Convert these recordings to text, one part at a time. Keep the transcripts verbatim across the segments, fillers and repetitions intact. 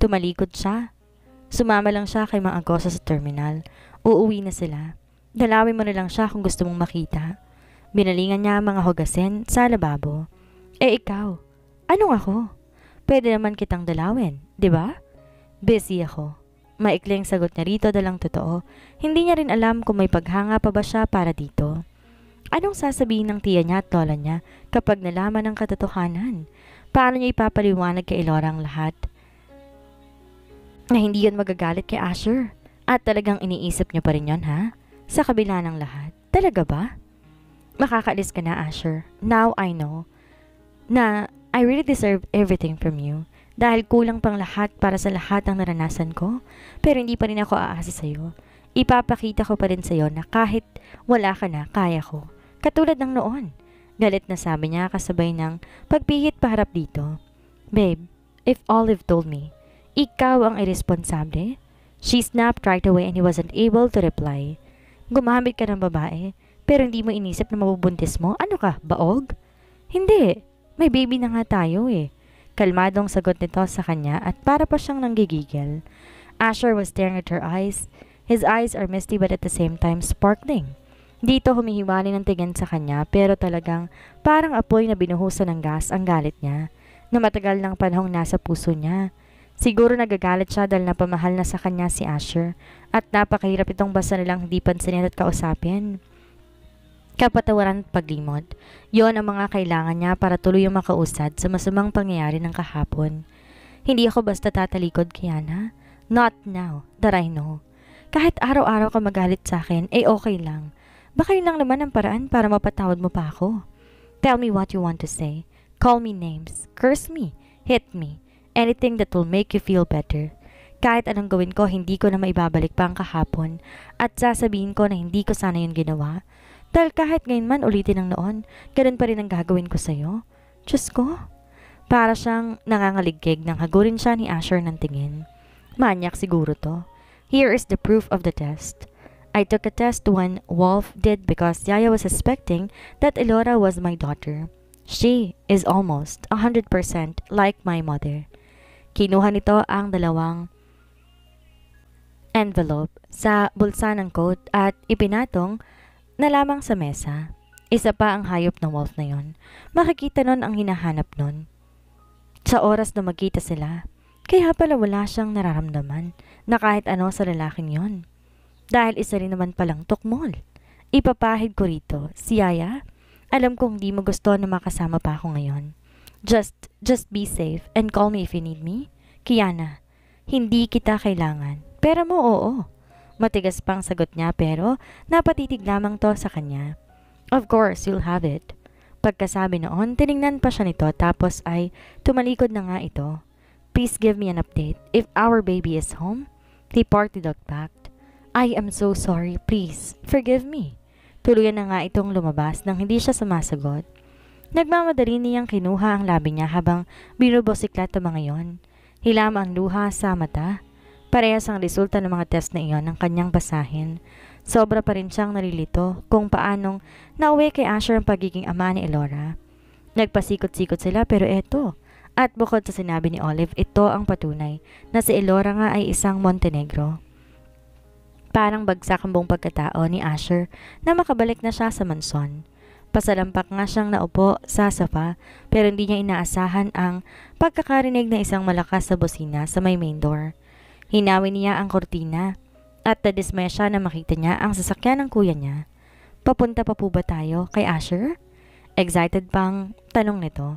Tumalikod siya. Sumama lang siya kay Mang Agosa sa terminal. Uuwi na sila. Dalawin mo na lang siya kung gusto mong makita. Binalingan niya ang mga hugasin sa lababo. Eh ikaw, anong ako? Pwede naman kitang dalawin, di ba? Busy ako. Maikling sagot niya rito dalang totoo. Hindi niya rin alam kung may paghanga pa ba siya para dito. Anong sasabihin ng tiya niya at lola niya kapag nalaman ng katotohanan? Paano niya ipapaliwanag kay Elora ang lahat? Na hindi yun magagalit kay Asher. At talagang iniisip niya pa rin yun, ha? Sa kabila ng lahat. Talaga ba? Makakaalis ka na, Asher. Now I know na I really deserve everything from you. Dahil kulang pang lahat para sa lahat ng naranasan ko. Pero hindi pa rin ako aasa sa'yo. Ipapakita ko pa rin sa'yo na kahit wala ka na, kaya ko. Katulad ng noon. Galit na sabi niya kasabay ng pagpihit paharap dito. Babe, if Olive told me, ikaw ang irresponsable? She snapped right away and he wasn't able to reply. Gumamit ka ng babae, pero hindi mo inisip na mabubuntis mo? Ano ka, baog? Hindi, may baby na nga tayo eh. Kalmadong sagot nito sa kanya at para pa siyang nanggigigil. Asher was staring at her eyes. His eyes are misty but at the same time sparkling. Dito humihiwalay ng tingin sa kanya pero talagang parang apoy na binuhusan ng gas ang galit niya na matagal ng panahong nasa puso niya. Siguro nagagalit siya dahil napamahal na sa kanya si Asher at napakahirap itong basta nilang hindi pansinin at kausapin. Kapatawaran at paglimot, yon ang mga kailangan niya para tuloy yung makausad sa masamang pangyayari ng kahapon. Hindi ako basta tatalikod, Kiana. Not now, that I know. Kahit araw-araw ka magalit sa akin, eh okay lang. Baka yun lang naman ang paraan para mapatawad mo pa ako. Tell me what you want to say. Call me names. Curse me. Hit me. Anything that will make you feel better. Kahit anong gawin ko, hindi ko na maibabalik pa ang kahapon at sasabihin ko na hindi ko sana yun ginawa. Dahil kahit ngayon man ulitin ang noon, ganun pa rin ang gagawin ko sa'yo. Diyos ko. Para siyang nangangaligkig nang hagurin siya ni Asher ng tingin. Manyak siguro to. Here is the proof of the test. I took a test when Wolf did because Yaya was suspecting that Elora was my daughter. She is almost one hundred percent like my mother. Kinuha nito ang dalawang envelope sa bulsa ng coat at ipinatong na lamang sa mesa. Isa pa ang hayop ng Wolf na yon. Makikita nun ang hinahanap nun. Sa oras na magkita sila, kaya pala wala siyang nararamdaman na kahit ano sa lalaking yon. Dahil isa rin naman palang tukmol. Ipapahid ko rito, si Yaya, alam kong di mo gusto na makasama pa ako ngayon. Just, just be safe and call me if you need me. Kiana, hindi kita kailangan. Pero mo oo. Matigas pang sagot niya pero napatitig lamang to sa kanya. Of course, you'll have it. Pagkasabi noon, tiningnan pa siya nito tapos ay tumalikod na nga ito. Please give me an update. If our baby is home, the party dog packed. I am so sorry. Please, forgive me. Tuluyan na nga itong lumabas nang hindi siya sumasagot. Nagmamadali niyang kinuha ang labi niya habang binubosiklat ang mga yon. Hilam ang luha sa mata. Parehas ang resulta ng mga test na iyon ng kanyang basahin. Sobra pa rin siyang nalilito kung paanong nauwi kay Asher ang pagiging ama ni Elora. Nagpasikot-sikot sila pero eto. At bukod sa sinabi ni Olive, ito ang patunay na si Elora nga ay isang Montenegro. Parang bagsak ang buong pagkatao ni Asher na makabalik na siya sa manson. Pasalampak nga siyang naupo sa sofa pero hindi niya inaasahan ang pagkakarinig ng isang malakas sa bosina sa may main door. Hinawi niya ang kortina at nadismaya siya na makita niya ang sasakyan ng kuya niya. Papunta pa po ba tayo kay Asher? Excited pang tanong nito.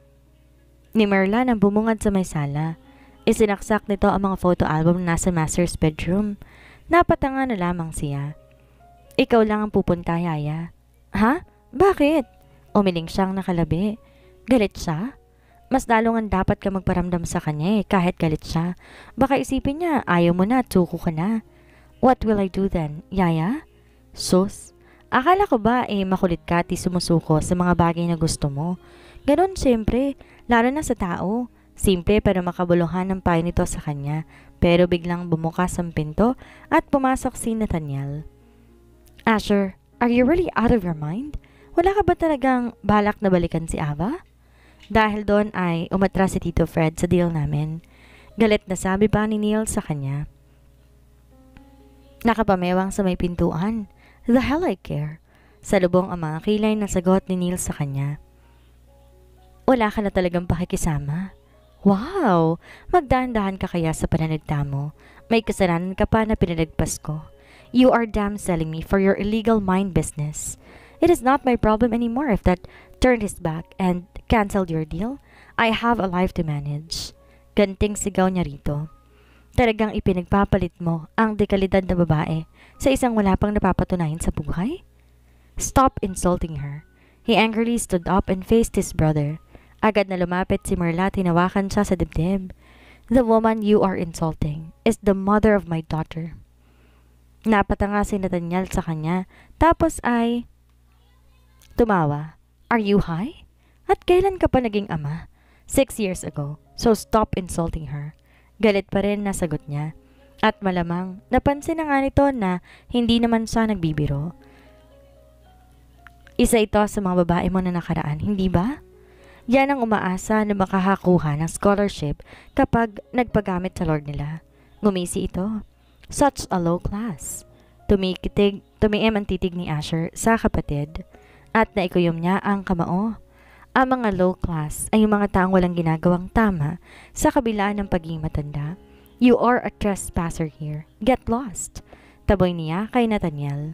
Ni Merla nang bumungad sa may sala. Isinaksak nito ang mga photo album na nasa master's bedroom. Napatanga na lamang siya. Ikaw lang ang pupunta, Yaya. Ha? Bakit? Umiling siyang nakalabi. Galit siya? Mas lalo nga dapat ka magparamdam sa kanya eh, kahit galit siya. Baka isipin niya, ayaw mo na, tsuko ka na. What will I do then, Yaya? Sus, akala ko ba eh makulit ka at sumusuko sa mga bagay na gusto mo? Ganon siyempre, lalo na sa tao. Simple pero makabuluhan ng payo nito sa kanya. Pero biglang bumukas ang pinto at pumasok si Nathaniel. Asher, are you really out of your mind? Wala ka ba talagang balak na balikan si Ava? Dahil doon ay umatras si Tito Fred sa deal namin. Galit na sabi pa ni Neil sa kanya. Nakapamewang sa may pintuan. The hell I care. Salubong ang mga kilay na sagot ni Neil sa kanya. Wala ka na talagang pakikisama. Wow! Magdahan-dahan ka kaya sa pananagta mo. May kasalanan ka pa na pinalagpas ko. You are damn selling me for your illegal mind business. It is not my problem anymore if that turned his back and canceled your deal. I have a life to manage. Ganting sigaw niya rito. Talagang ipinagpapalit mo ang dekalidad na babae sa isang wala pang napapatunayan sa buhay? Stop insulting her. He angrily stood up and faced his brother. Agad na lumapit si Marla at hinawakan siya sa dibdib. The woman you are insulting is the mother of my daughter. Napatanga si Nathaniel sa kanya, tapos ay tumawa. Are you high? At kailan ka pa naging ama? Six years ago, so stop insulting her. Galit pa rin na sagot niya. At malamang, napansin na nga nito na hindi naman siya nagbibiro. Isa ito sa mga babae mo na nakaraan, hindi ba? Yan ang umaasa na makakakuha ng scholarship kapag nagpagamit sa Lord nila. Ngumisi ito. Such a low class. Tumikitig, tumiim ang titig ni Asher sa kapatid at naikuyom niya ang kamao. Ang mga low class ay yung mga taong walang ginagawang tama sa kabila ng pagiging matanda. You are a trespasser here. Get lost. Taboy niya kay Nathaniel.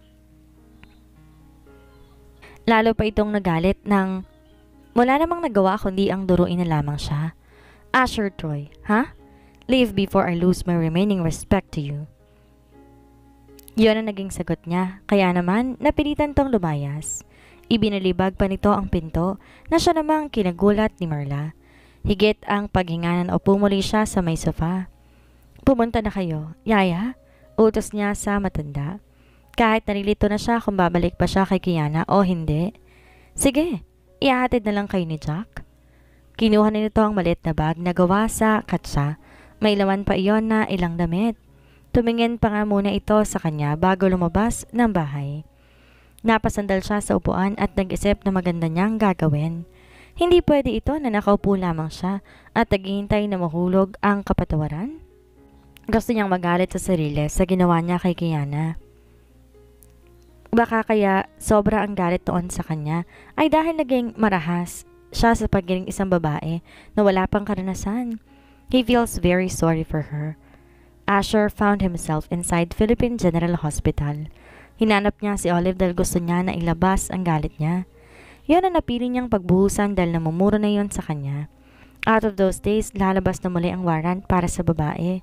Lalo pa itong nagalit ng wala namang nagawa kundi ang duruin na lamang siya. Asher Troy, ha? Huh? Leave before I lose my remaining respect to you. Yun ang naging sagot niya, kaya naman napilitan tong lumayas. Ibinalibag pa nito ang pinto na siya namang kinagulat ni Marla. Higit ang paghinganan o pumuli siya sa may sofa. Pumunta na kayo, Yaya? Utos niya sa matanda. Kahit nalilito na siya kung babalik pa siya kay Kiana o hindi. Sige, ihahatid na lang kayo ni Jack. Kinuha na nito ang maliit na bag na gawa sa katsa. May laman pa iyon na ilang damit. Tumingin pa nga muna ito sa kanya bago lumabas ng bahay. Napasandal siya sa upuan at nag-isip na maganda niyang gagawin. Hindi pwede ito na nakaupo lamang siya at naghihintay na mahulog ang kapatawaran. Gusto niyang magalit sa sarili sa ginawa niya kay Kiana. Baka kaya sobra ang galit noon sa kanya ay dahil naging marahas siya sa pagiging isang babae na wala pang karanasan. He feels very sorry for her. Asher found himself inside Philippine General Hospital. Hinanap niya si Olive dahil gusto niya na ilabas ang galit niya. Yun ang napili niyang pagbuhusan dahil namumuro na yon sa kanya. Out of those days, lalabas na muli ang warrant para sa babae.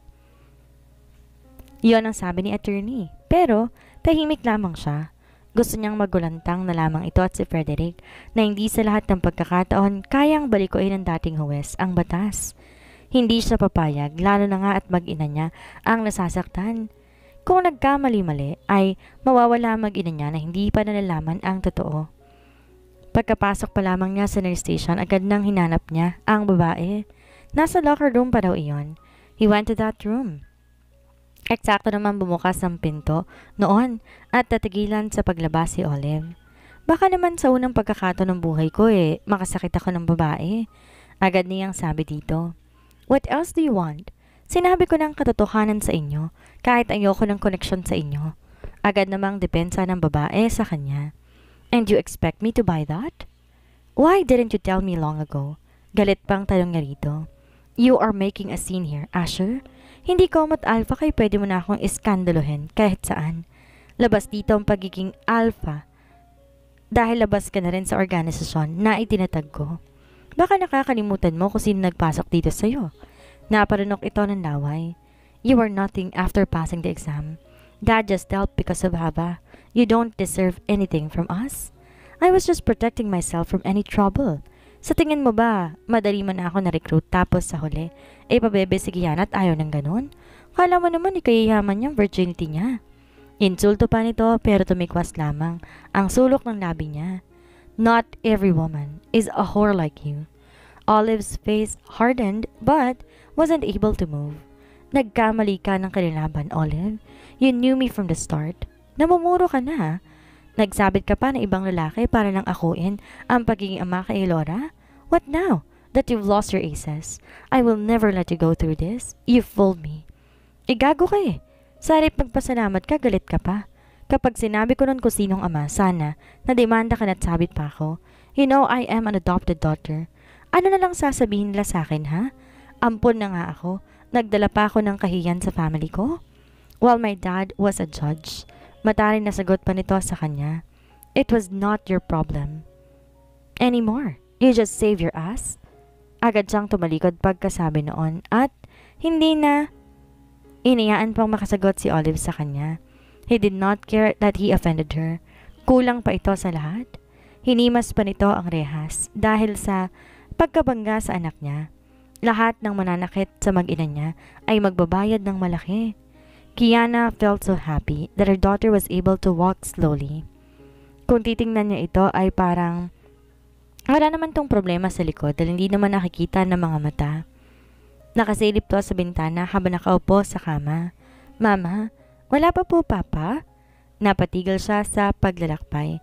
Yon ang sabi ni attorney. Pero, tahimik lamang siya. Gusto niyang magulantang na lamang ito at si Frederick na hindi sa lahat ng pagkakataon kayang balikuin ng dating huwes ang batas. Hindi siya papayag, lalo na nga at mag-ina niya ang nasasaktan. Kung nagkamali-mali ay mawawala mag-ina niya na hindi pa nalalaman ang totoo. Pagkapasok pa lamang niya sa nurse station, agad nang hinanap niya ang babae. Nasa locker room pa daw iyon. He went to that room. Eksakto naman bumukas ang pinto noon at tatigilan sa paglabas si Olive. Baka naman sa unang pagkakataon ng buhay ko eh, makasakit ako ng babae. Agad niyang sabi dito. What else do you want? Sinabi ko ng katotohanan sa inyo, kahit ayoko ng koneksyon sa inyo. Agad namang depensa ng babae sa kanya. And you expect me to buy that? Why didn't you tell me long ago? Galit pang tanong niya rito. You are making a scene here, Asher. Hindi ko mat alpha kay pwede mo na akong iskandalohin kahit saan. Labas dito ang pagiging alpha. Dahil labas ka na rin sa organisasyon na itinatag ko. Baka nakakalimutan mo kung sino nagpasok dito sa'yo. Naparunok ito ng laway. You are nothing after passing the exam. Dad just helped because of Haba. You don't deserve anything from us. I was just protecting myself from any trouble. Sa tingin mo ba, madali mo na ako na-recruit tapos sa huli, eh pabebe si Kiana at ayaw ng ganun? Kala mo naman ikayayaman niyang virginity niya. Insulto pa nito pero tumikwas lamang ang sulok ng labi niya. Not every woman is a whore like you. Olive's face hardened but wasn't able to move. Nagkamali ka ng kanilaban, Olive. You knew me from the start. Namumuro ka na. Nagsabit ka pa ng ibang lalaki para lang akuin ang pagiging ama kay Laura? What now? that you've lost your aces. I will never let you go through this. You fooled me. Igago ka eh. Sa halip magpasalamat ka, galit ka pa. Kapag sinabi ko nun kung sinong ama, sana, nademanda ka na't sabit pa ako. You know, I am an adopted daughter. Ano na lang sasabihin nila sa akin, ha? Ampon na nga ako. Nagdala pa ako ng kahiyan sa family ko. While my dad was a judge, matarin na sagot pa nito sa kanya. It was not your problem anymore. You just save your ass. Agad siyang tumalikod pagkasabi noon at hindi na iniyaan pang makasagot si Olive sa kanya. He did not care that he offended her. Kulang pa ito sa lahat. Hinimas pa nito ang rehas dahil sa pagkabangga sa anak niya. Lahat ng mananakit sa mag-ina niya ay magbabayad ng malaki. Kiana felt so happy that her daughter was able to walk slowly. Kung titingnan niya ito ay parang wala naman tong problema sa likod dahil hindi naman nakikita ng mga mata. Nakasilip to sa bintana habang nakaupo sa kama. Mama, wala pa po papa? Napatigil siya sa paglalakbay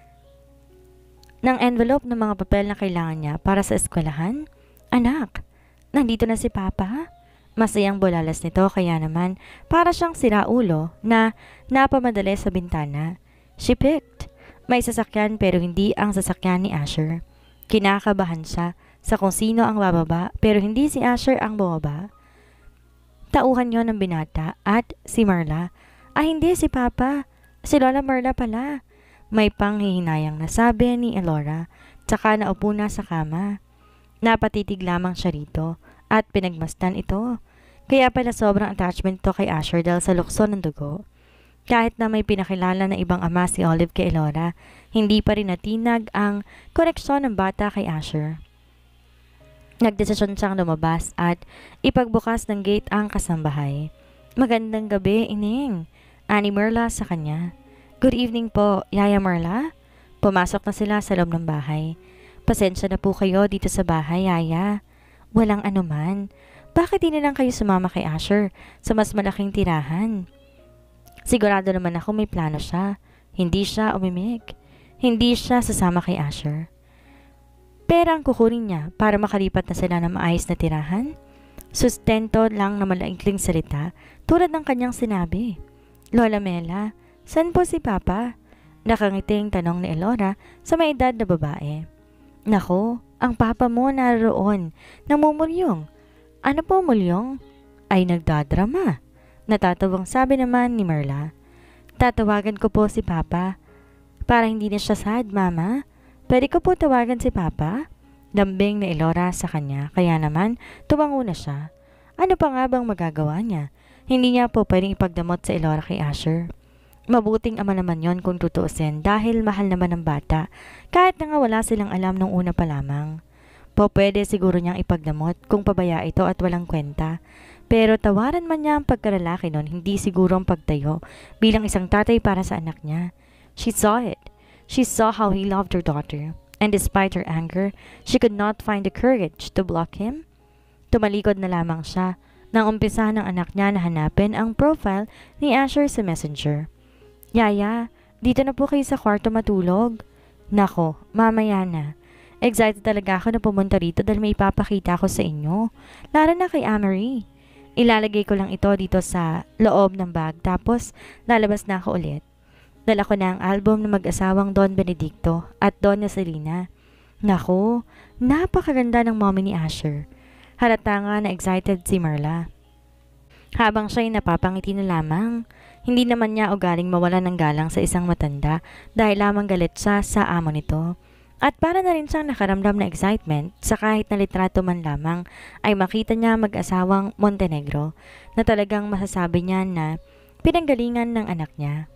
ng envelope ng mga papel na kailangan niya para sa eskwelahan. Anak, nandito na si papa? Masayang bulalas nito kaya naman para siyang siraulo na napamadali sa bintana. She picked. May sasakyan pero hindi ang sasakyan ni Asher. Kinakabahan siya sa kung sino ang bababa pero hindi si Asher ang bumaba. Tauhan yon ng binata at si Marla. Ah, hindi si Papa. Si Lola Marla pala. May panghihinayang nasabi ni Elora tsaka naupo na sa kama. Napatitig lamang siya rito at pinagmasdan ito. Kaya pala sobrang attachment to kay Asher dahil sa lukso ng dugo. Kahit na may pinakilala na ibang ama si Olive kay Elora, hindi pa rin natinag ang koneksyon ng bata kay Asher. Nagdesisyon siyang lumabas at ipagbukas ng gate ang kasambahay. Magandang gabi, Ining. Ani Merla sa kanya. Good evening po, Yaya Merla. Pumasok na sila sa loob ng bahay. Pasensya na po kayo dito sa bahay, Yaya. Walang anuman. Bakit di na lang kayo sumama kay Asher sa mas malaking tirahan? Sigurado naman ako may plano siya. Hindi siya umimik. Hindi siya sasama kay Asher. Pera ang kukunin niya para makalipat na sila ng maayos na tirahan? Sustento lang na malaikling salita tulad ng kanyang sinabi. Lola Mela, saan po si Papa? Nakangiting tanong ni Elora sa may edad na babae. Nako, ang papa mo naroon. Namumulyong. Ano po mulyong? Ay nagdadrama. Natatawang sabi naman ni Merla. Tatawagan ko po si Papa. Para hindi na siya sad, Mama. Pwede ko po tawagan si Papa? Lambing ni Elora sa kanya, kaya naman tumango na siya. Ano pa nga bang magagawa niya? Hindi niya po pwedeng ipagdamot sa Elora kay Asher. Mabuting ama naman yon kung tutuusin dahil mahal naman ng bata kahit na nga wala silang alam nung una pa lamang. Po pwede siguro niyang ipagdamot kung pabaya ito at walang kwenta. Pero tawaran man niya ang pagkalalaki nun, hindi siguro ang pagtayo bilang isang tatay para sa anak niya. She saw it. She saw how he loved her daughter. And despite her anger, she could not find the courage to block him. Tumalikod na lamang siya nang umpisa ng anak niya na hanapin ang profile ni Asher sa messenger. Yaya, dito na po kayo sa kwarto matulog. Nako, mamaya na. Excited talaga ako na pumunta rito dahil may ipapakita ko sa inyo. Lalo na kay Amory. Ilalagay ko lang ito dito sa loob ng bag tapos lalabas na ako ulit. Dala ko na ang album ng mag-asawang Don Benedicto at Donna Selena. Naku, napakaganda ng mommy ni Asher. Halata nga na excited si Merla. Habang siya'y napapangiti na lamang, hindi naman niya ugaling mawala ng galang sa isang matanda dahil lamang galit siya sa amo nito. At para na rin siyang nakaramdam na excitement sa kahit na litrato man lamang ay makita niya mag-asawang Montenegro na talagang masasabi niya na pinanggalingan ng anak niya.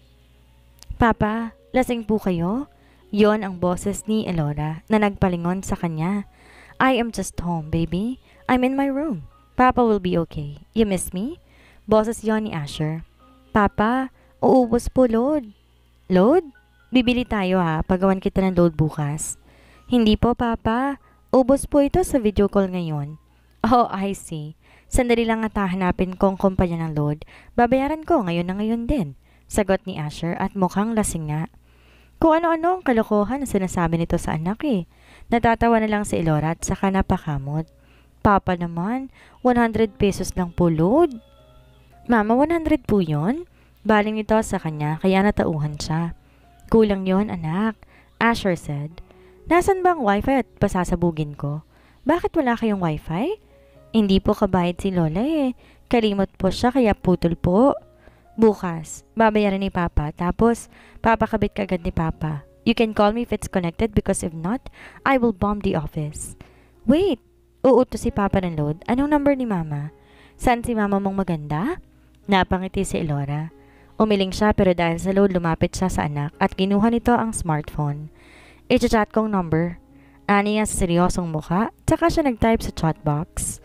Papa, lasing po kayo? Yon ang boses ni Elora na nagpalingon sa kanya. I am just home, baby. I'm in my room. Papa will be okay. You miss me? Boses yon ni Asher. Papa, uubos po load. Load? Bibili tayo ha, pagawan kita ng load bukas. Hindi po, Papa. Ubos po ito sa video call ngayon. Oh, I see. Sandali lang at hahanapin kong kumpanya ng load. Babayaran ko ngayon na ngayon din. Sagot ni Asher at mukhang lasing nga. Kung ano-ano ang kalokohan na sinasabi nito sa anak eh. Natatawa na lang si Elora at saka napakamot. Papa naman, one hundred pesos lang po load. Mama, one hundred po yun? Baling ito sa kanya kaya natauhan siya. Kulang yon anak, Asher said. Nasaan ba ang wifi at pasasabugin ko? Bakit wala kayong wifi? Hindi po kabayad si Lola eh. Kalimot po siya kaya putol po. Bukas, babayaran ni Papa tapos papakabit kagad ni Papa. You can call me if it's connected because if not, I will bomb the office. Wait, uuto si Papa ng load. Anong number ni Mama? Saan si Mama mong maganda? Napangiti si Elora. Umiling siya pero dahil sa load lumapit siya sa anak at kinuha nito ang smartphone. I-chat kong number. Ani niya sa seryosong mukha, tsaka siya nag-type sa chat box.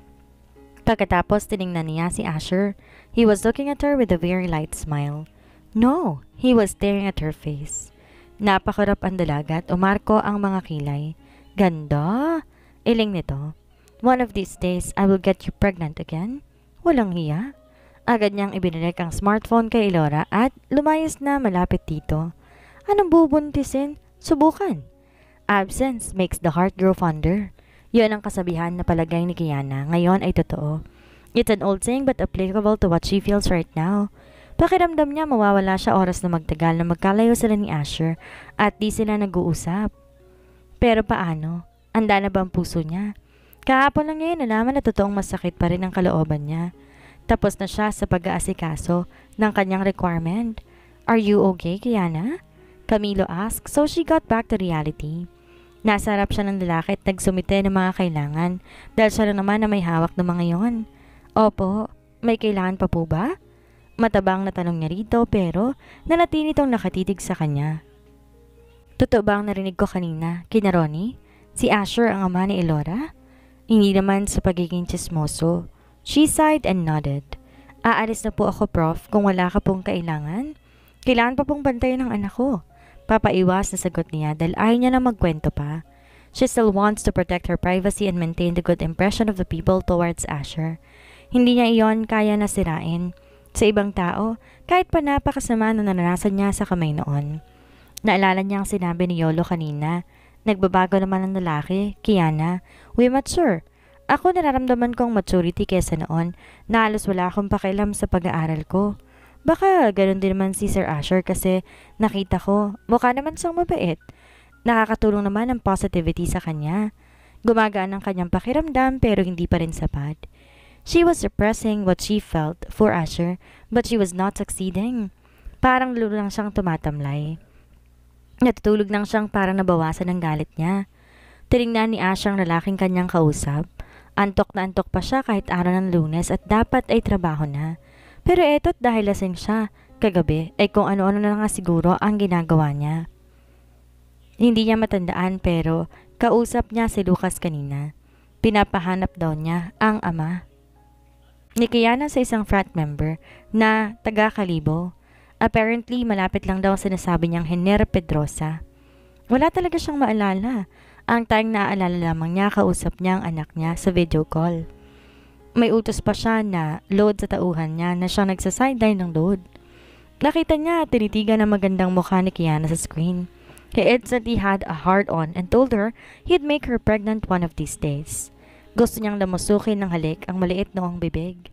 Pagkatapos tiningnan niya si Asher. He was looking at her with a very light smile. No, he was staring at her face. Napakarap ang dalaga at umarko ang mga kilay. Ganda! Iling nito. One of these days, I will get you pregnant again. Walang hiya. Agad niyang ibinalik ang smartphone kay Elora at lumayas na malapit dito. Anong bubuntisin? Subukan. Absence makes the heart grow fonder. Yun ang kasabihan na palagay ni Kiana. Ngayon ay totoo. It's an old saying but applicable to what she feels right now. Pakiramdam niya mawawala siya oras na magtagal na magkalayo sila ni Asher at di sila nag-uusap. Pero paano? Handa na ba ang puso niya? Kahapon lang ngayon nalaman na totoong masakit pa rin ang kalooban niya. Tapos na siya sa pag-aasikaso ng kanyang requirement. Are you okay, Kiana? Camilo asked, so she got back to reality. Nasa harap siya ng lalaki at nagsumite ng mga kailangan dahil siya lang naman na may hawak ng mga yon. Opo, may kailangan pa po ba? Matabang na tanong niya rito pero nanatili itong nakatitig sa kanya. Totoo ba ang narinig ko kanina, kina Ronnie? Si Asher ang ama ni Elora? Hindi naman sa pagiging chismoso. She sighed and nodded. Aalis na po ako, Prof, kung wala ka pong kailangan. Kailangan pa pong bantayan ng anak ko. Papaiwas na sagot niya dahil ayaw niya na magkwento pa. She still wants to protect her privacy and maintain the good impression of the people towards Asher. Hindi niya iyon kaya na sirain. Sa ibang tao, kahit pa napakasama na naranasan niya sa kamay noon. Naalala niya ang sinabi ni Yolo kanina. Nagbabago naman ang lalaki, Kiana. We mature. Ako nararamdaman kong maturity kesa noon na halos wala akong pakialam sa pag-aaral ko. Baka ganun din naman si Sir Asher kasi nakita ko, mukha naman siyang mabait. Nakakatulong naman ang positivity sa kanya. Gumagaan ang kanyang pakiramdam pero hindi pa rin sapat. She was suppressing what she felt for Asher but she was not succeeding. Parang lulo lang siyang tumatamlay. Natutulog lang siyang parang nabawasan ang galit niya. Tinignan ni Asher ang lalaking kanyang kausap. Antok na antok pa siya kahit araw ng Lunes at dapat ay trabaho na. Pero eto't dahil lasing siya, kagabi ay kung ano-ano na nga siguro ang ginagawa niya. Hindi niya matandaan pero kausap niya si Lucas kanina. Pinapahanap daw niya ang ama ni Kiana sa isang frat member na taga-Kalibo. Apparently malapit lang daw sinasabi niyang Henner Pedrosa. Wala talaga siyang maalala. Ang tayong naaalala lamang niya kausap niya ang anak niya sa video call. May utos pa siya na load sa tauhan niya na siyang nagsasideline ng load. Nakita niya tinitigan ang magandang mukha ni Kiana sa screen. He instantly had a hard-on and told her he'd make her pregnant one of these days. Gusto niyang lamusukin ng halik ang maliit noong bibig.